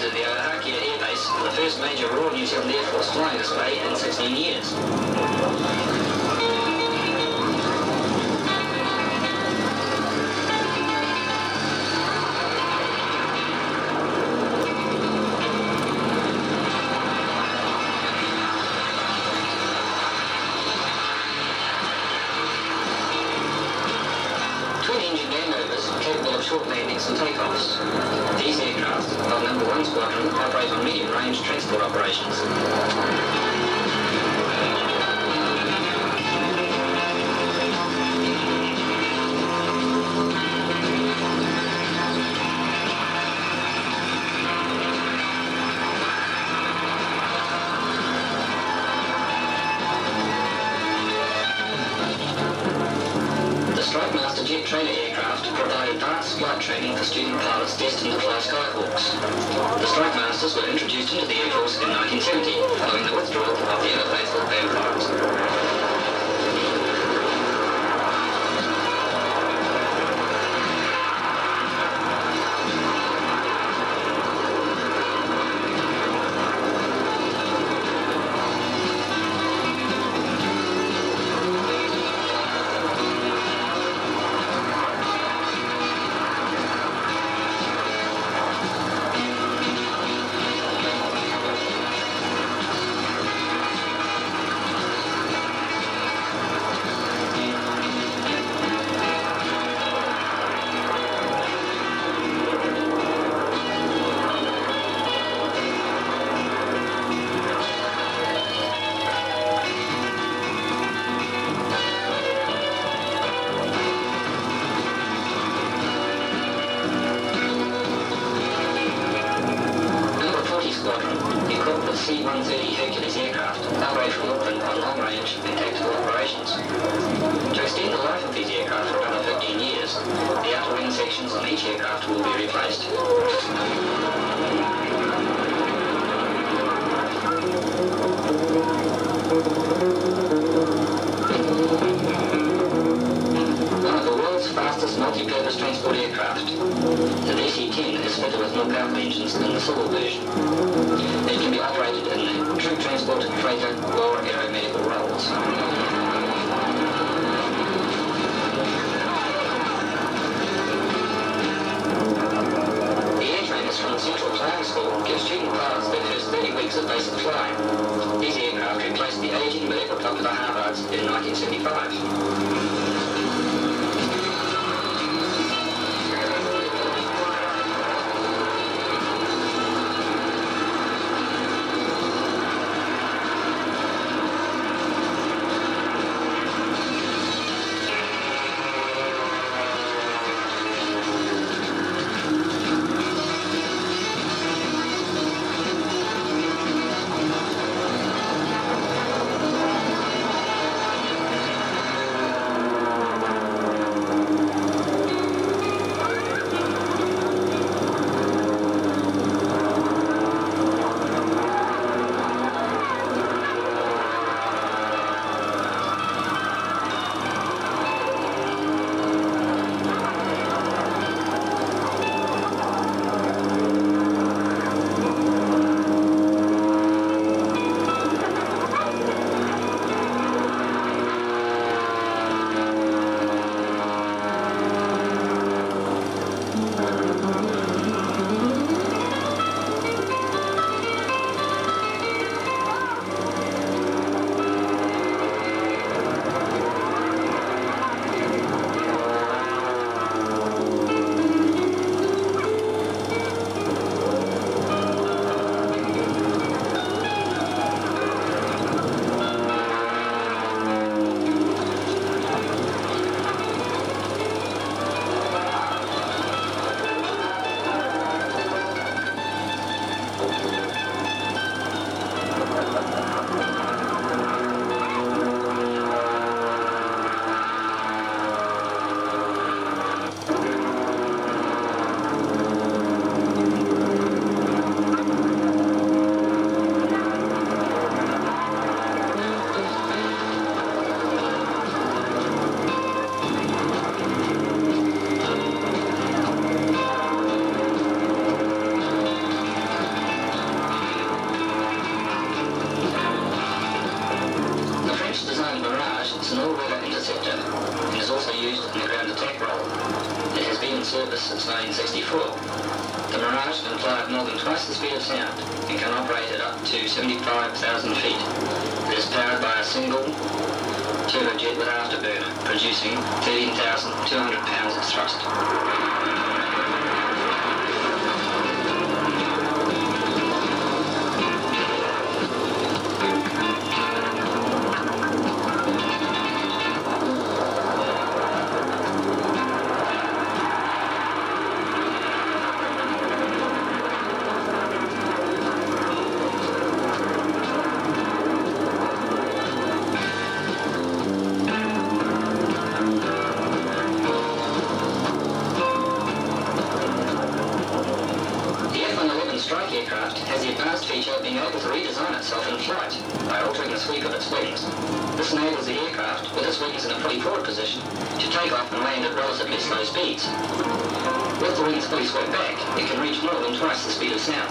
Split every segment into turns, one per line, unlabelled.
visited the Ohakea Air Base for the first major Royal New Zealand Air Force flying display in 16 years. Twin-engine land rovers capable of short landings and takeoffs. These aircraft of No. 1 Squadron operate on medium-range transport operations. Jet trainer aircraft provide advanced flight training for student pilots destined to fly Skyhawks. The Strike Masters were introduced into the Air Force in 1970, following the withdrawal of the ever faithful Airforce. C-130 Hercules aircraft operate from Auckland on long-range and tactical operations. To extend the life of these aircraft for another 15 years, the outer wing sections on each aircraft will be replaced. One of the world's fastest multi-purpose transport aircraft, the DC-10 is fitted with more powerful engines than the silver version. It can be operated in the troop transport, freighter, or aeromedical roles. The air trainers from the Central Flying School give student pilots their first 30 weeks of basic flying. These aircraft replaced the aging medical popular Harvards in 1975. service since 1964. The Mirage can fly at more than twice the speed of sound and can operate at up to 75,000 feet. It is powered by a single turbojet with afterburner, producing 13,200 pounds of thrust. Aircraft has the advanced feature of being able to redesign itself in flight by altering the sweep of its wings. This enables the aircraft, with its wings in a fully forward position, to take off and land at relatively slow speeds. With the wings fully swept back, it can reach more than twice the speed of sound.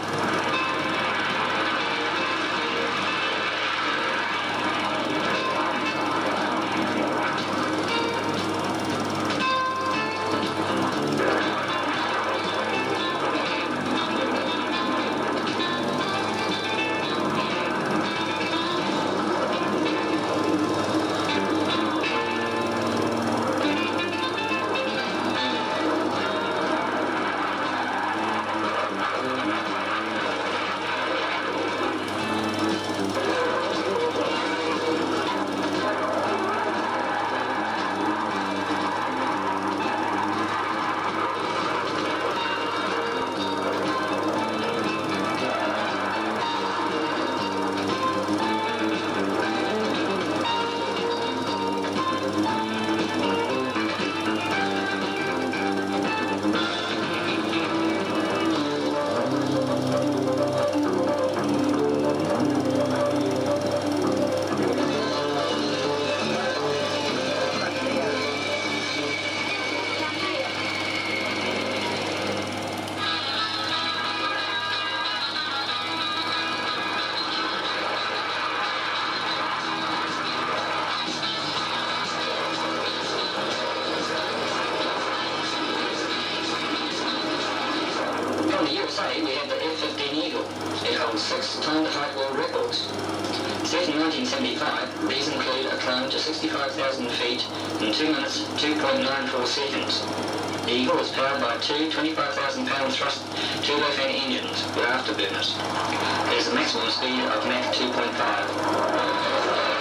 We have the F-15 Eagle. It holds 6 time-to-height world records. Set in 1975, these include a climb to 65,000 feet in 2 minutes 2.94 seconds. The Eagle is powered by two 25,000-pound thrust turbofan engines with afterburners. It has a maximum speed of Mach 2.5.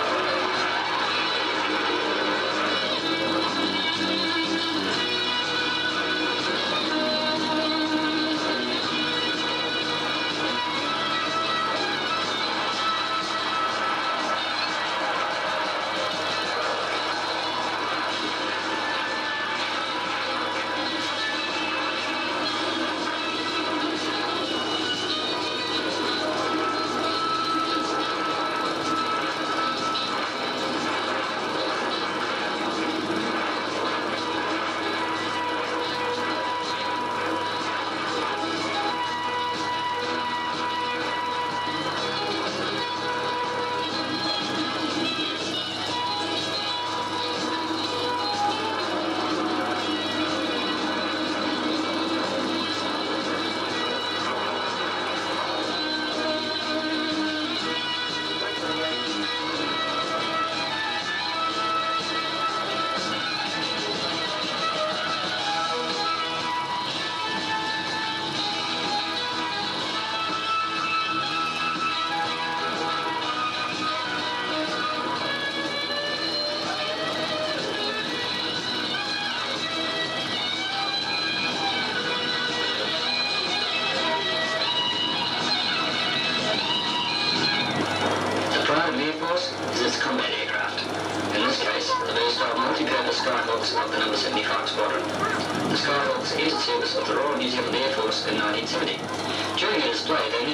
Is its combat aircraft. In this case, the versatile multi-purpose Skyhawks of the No. 75 Squadron. The Skyhawks entered service with the Royal New Zealand Air Force in 1970. During a display, they